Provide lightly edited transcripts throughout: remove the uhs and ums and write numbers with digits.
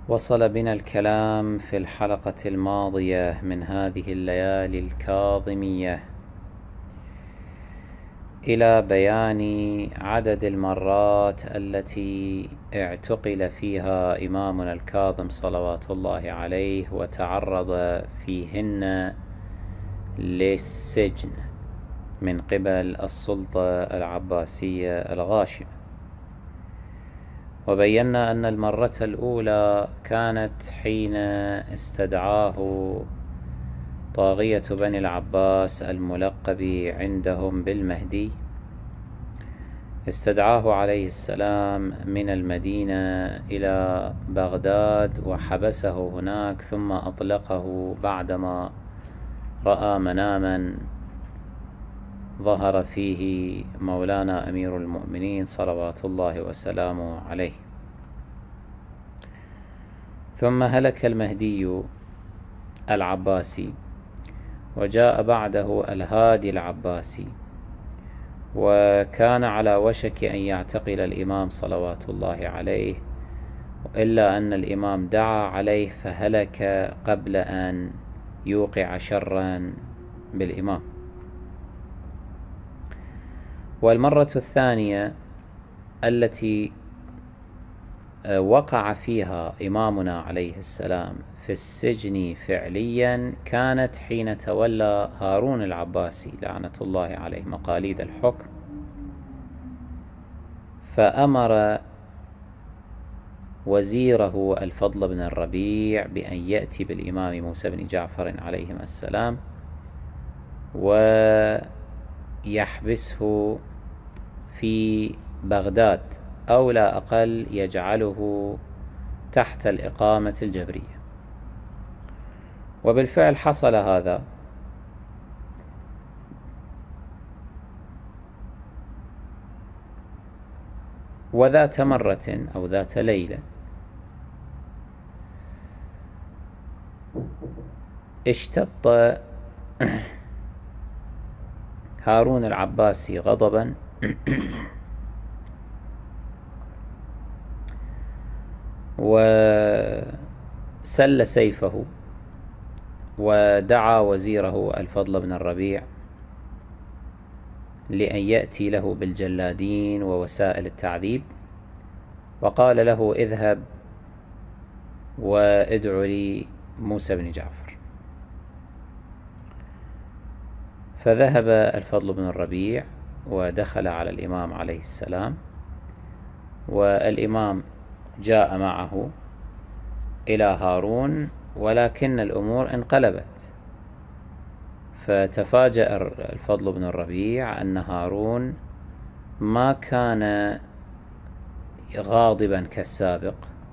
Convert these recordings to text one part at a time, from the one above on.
وصل بنا الكلام في الحلقة الماضية من هذه الليالي الكاظمية إلى بيان عدد المرات التي اعتقل فيها إمامنا الكاظم صلوات الله عليه وتعرض فيهن للسجن من قبل السلطة العباسية الغاشمة. وبينا أن المرة الأولى كانت حين استدعاه طاغية بني العباس الملقب عندهم بالمهدي، استدعاه عليه السلام من المدينة إلى بغداد وحبسه هناك، ثم أطلقه بعدما رأى مناما ظهر فيه مولانا أمير المؤمنين صلوات الله وسلامه عليه. ثم هلك المهدي العباسي وجاء بعده الهادي العباسي، وكان على وشك أن يعتقل الإمام صلوات الله عليه، إلا أن الإمام دعا عليه فهلك قبل أن يوقع شرا بالإمام. والمرة الثانية التي وقع فيها إمامنا عليه السلام في السجن فعليا كانت حين تولى هارون العباسي لعنة الله عليه مقاليد الحكم، فأمر وزيره الفضل بن الربيع بأن يأتي بالإمام موسى بن جعفر عليهما السلام ويحبسه في بغداد، أو لا أقل يجعله تحت الإقامة الجبرية. وبالفعل حصل هذا، وذات مرة أو ذات ليلة اشتط هارون العباسي غضبا وسل سيفه ودعا وزيره الفضل بن الربيع لأن يأتي له بالجلادين ووسائل التعذيب، وقال له: اذهب وادع لي موسى بن جعفر. فذهب الفضل بن الربيع ودخل على الإمام عليه السلام، والإمام جاء معه إلى هارون، ولكن الأمور انقلبت. فتفاجأ الفضل بن الربيع أن هارون ما كان غاضبا كالسابق،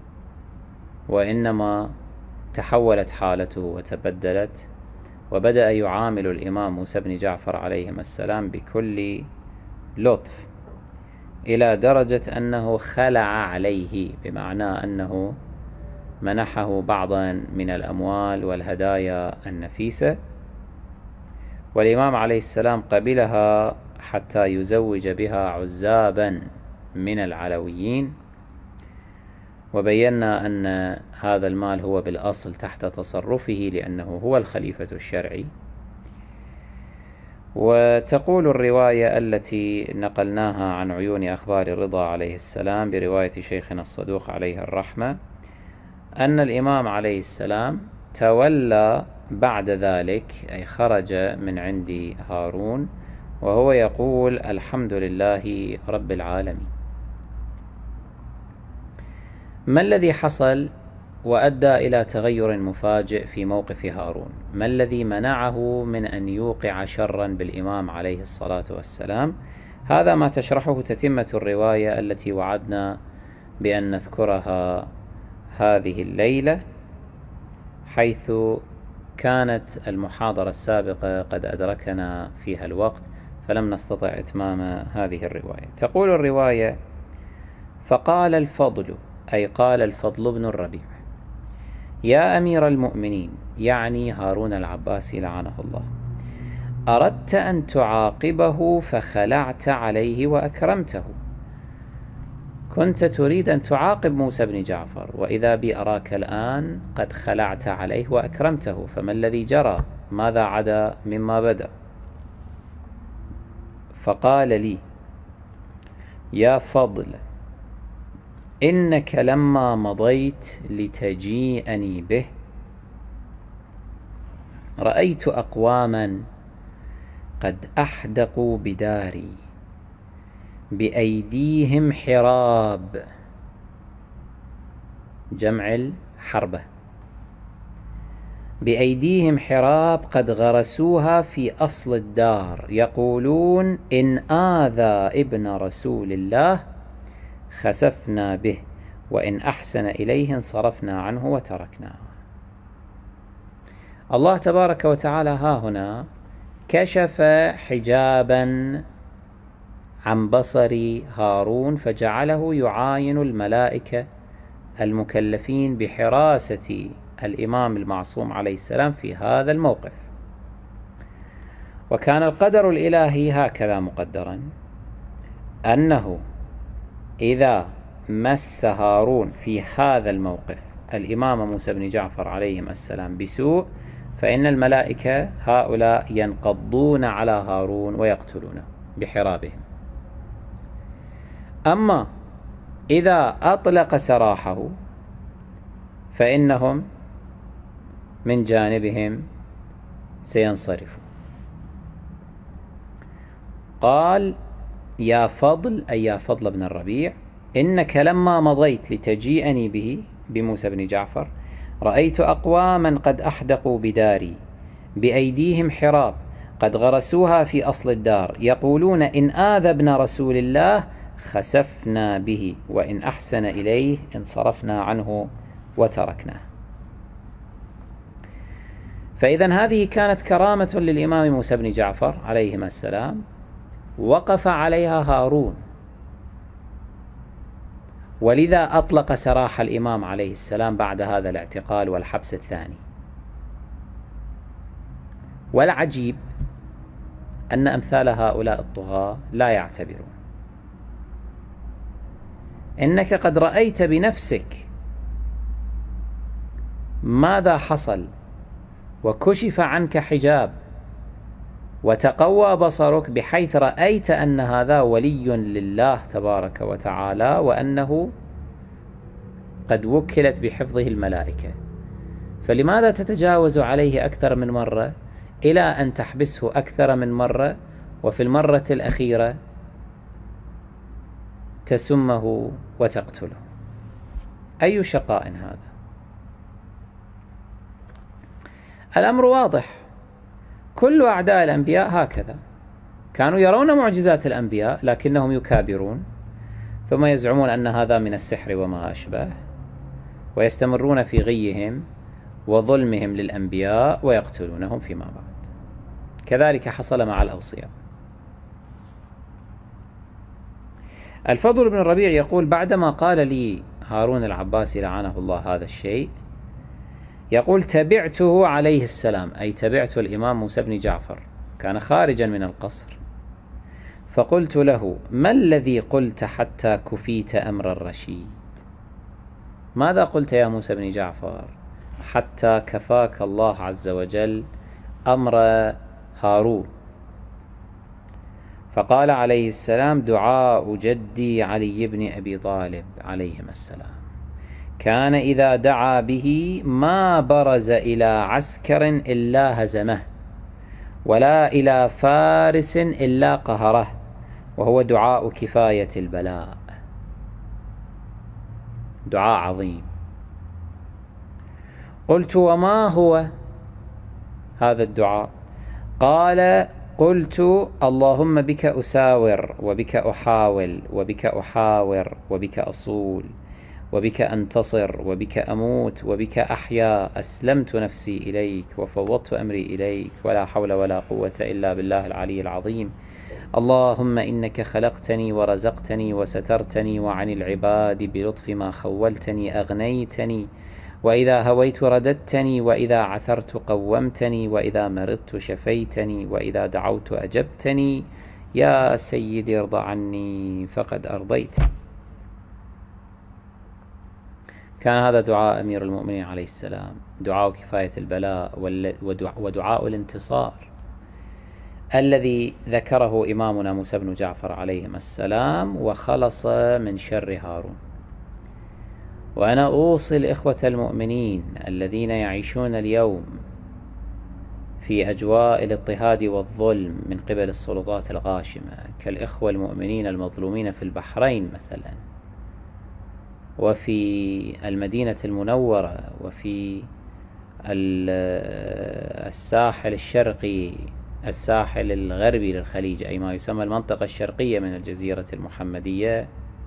وإنما تحولت حالته وتبدلت، وبدأ يعامل الإمام موسى بن جعفر عليهما السلام بكل لطف، إلى درجة أنه خلع عليه، بمعنى أنه منحه بعضا من الأموال والهدايا النفيسة، والإمام عليه السلام قبلها حتى يزوج بها عزابا من العلويين. وبينا أن هذا المال هو بالأصل تحت تصرفه لأنه هو الخليفة الشرعي. وتقول الرواية التي نقلناها عن عيون أخبار الرضا عليه السلام برواية شيخنا الصدوق عليه الرحمة، أن الإمام عليه السلام تولى بعد ذلك، أي خرج من عند هارون وهو يقول: الحمد لله رب العالمين. ما الذي حصل وأدى إلى تغير مفاجئ في موقف هارون؟ ما الذي منعه من أن يوقع شرا بالإمام عليه الصلاة والسلام؟ هذا ما تشرحه تتمة الرواية التي وعدنا بأن نذكرها هذه الليلة، حيث كانت المحاضرة السابقة قد أدركنا فيها الوقت فلم نستطع إتمام هذه الرواية. تقول الرواية: فقال الفضل، أي قال الفضل بن الربيع: يا أمير المؤمنين، يعني هارون العباسي لعنه الله، أردت أن تعاقبه فخلعت عليه وأكرمته. كنت تريد أن تعاقب موسى بن جعفر، وإذا بي أراك الآن قد خلعت عليه وأكرمته، فما الذي جرى؟ ماذا عدا مما بدأ؟ فقال لي: يا فضل، إنك لما مضيت لتجيئني به رأيت أقواما قد أحدقوا بداري بأيديهم حراب، جمع الحربة، بأيديهم حراب قد غرسوها في أصل الدار، يقولون: إن آذى ابن رسول الله خسفنا به، وإن أحسن إليه انصرفنا عنه وتركناه. الله تبارك وتعالى ها هنا كشف حجابا عن بصر هارون، فجعله يعاين الملائكة المكلفين بحراسة الإمام المعصوم عليه السلام في هذا الموقف. وكان القدر الإلهي هكذا مقدرا، أنه إذا مس هارون في هذا الموقف الإمام موسى بن جعفر عليهم السلام بسوء، فإن الملائكة هؤلاء ينقضون على هارون ويقتلونه بحرابهم. أما إذا أطلق سراحه فإنهم من جانبهم سينصرفوا. قال: يا فضل، أي يا فضل بن الربيع، إنك لما مضيت لتجيئني به، بموسى بن جعفر، رأيت أقواما قد أحدقوا بداري بأيديهم حراب قد غرسوها في أصل الدار، يقولون: إن آذى ابن رسول الله خسفنا به، وإن أحسن إليه انصرفنا عنه وتركناه. فإذن هذه كانت كرامة للإمام موسى بن جعفر عليهما السلام، وقف عليها هارون، ولذا أطلق سراح الإمام عليه السلام بعد هذا الاعتقال والحبس الثاني. والعجيب أن أمثال هؤلاء الطغاة لا يعتبرون. إنك قد رأيت بنفسك ماذا حصل، وكشف عنك حجاب، وتقوى بصرك بحيث رأيت أن هذا ولي لله تبارك وتعالى، وأنه قد وكلت بحفظه الملائكة، فلماذا تتجاوز عليه أكثر من مرة إلى أن تحبسه أكثر من مرة، وفي المرة الأخيرة تسمه وتقتله؟ أي شقاء هذا؟ الأمر واضح. كل أعداء الأنبياء هكذا، كانوا يرون معجزات الأنبياء لكنهم يكابرون، ثم يزعمون أن هذا من السحر وما أشبه، ويستمرون في غيهم وظلمهم للأنبياء ويقتلونهم فيما بعد. كذلك حصل مع الأوصياء. الفضل بن الربيع يقول: بعدما قال لي هارون العباسي لعنه الله هذا الشيء، يقول: تبعته عليه السلام، أي تبعت الإمام موسى بن جعفر، كان خارجا من القصر، فقلت له: ما الذي قلت حتى كفيت أمر الرشيد؟ ماذا قلت يا موسى بن جعفر حتى كفاك الله عز وجل أمر هارون؟ فقال عليه السلام: دعاء جدي علي بن أبي طالب عليهما السلام، كان إذا دعا به ما برز إلى عسكر إلا هزمه، ولا إلى فارس إلا قهره، وهو دعاء كفاية البلاء. دعاء عظيم. قلت: وما هو هذا الدعاء؟ قال: قلت: اللهم بك أساور، وبك أحاول، وبك أحاور، وبك أصول، وبك أنتصر، وبك أموت، وبك أحيا، أسلمت نفسي إليك وفوضت أمري إليك، ولا حول ولا قوة إلا بالله العلي العظيم. اللهم إنك خلقتني ورزقتني وسترتني، وعن العباد بلطف ما خولتني أغنيتني، وإذا هويت رددتني، وإذا عثرت قومتني، وإذا مرضت شفيتني، وإذا دعوت أجبتني. يا سيدي ارض عني فقد أرضيتني. كان هذا دعاء أمير المؤمنين عليه السلام، دعاء كفاية البلاء ودعاء الانتصار الذي ذكره إمامنا موسى بن جعفر عليهما السلام، وخلص من شر هارون. وأنا أوصي الإخوة المؤمنين الذين يعيشون اليوم في أجواء الاضطهاد والظلم من قبل السلطات الغاشمة، كالإخوة المؤمنين المظلومين في البحرين مثلا، وفي المدينة المنورة، وفي الساحل الشرقي، الساحل الغربي للخليج، أي ما يسمى المنطقة الشرقية من الجزيرة المحمدية.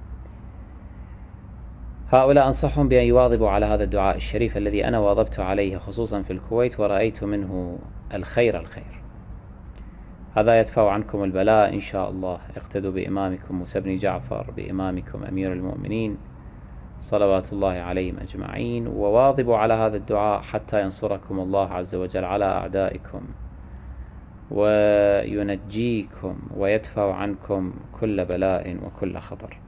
هؤلاء أنصحهم بأن يواظبوا على هذا الدعاء الشريف الذي أنا واظبت عليه خصوصا في الكويت، ورأيت منه الخير. هذا يدفع عنكم البلاء إن شاء الله. اقتدوا بإمامكم موسى بن جعفر، بإمامكم أمير المؤمنين صلوات الله عليهم أجمعين، وواظبوا على هذا الدعاء حتى ينصركم الله عز وجل على أعدائكم وينجيكم ويدفع عنكم كل بلاء وكل خطر.